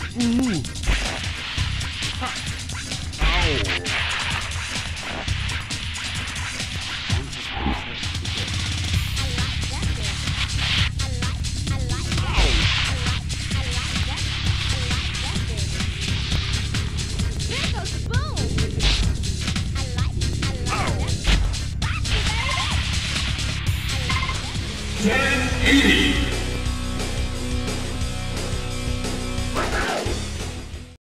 Ooh. Ha. Ow. There goes the boom. 1080.